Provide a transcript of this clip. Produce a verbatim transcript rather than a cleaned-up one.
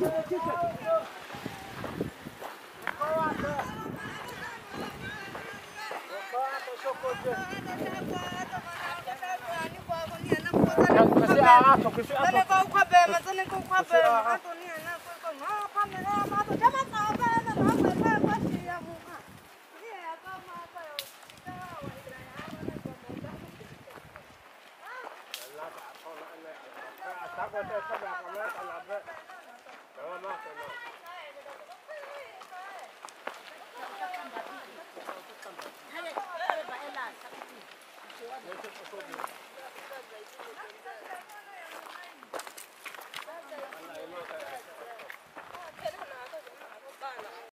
Aku tak sabar, kamu tak sabar. Jangan nak, jangan.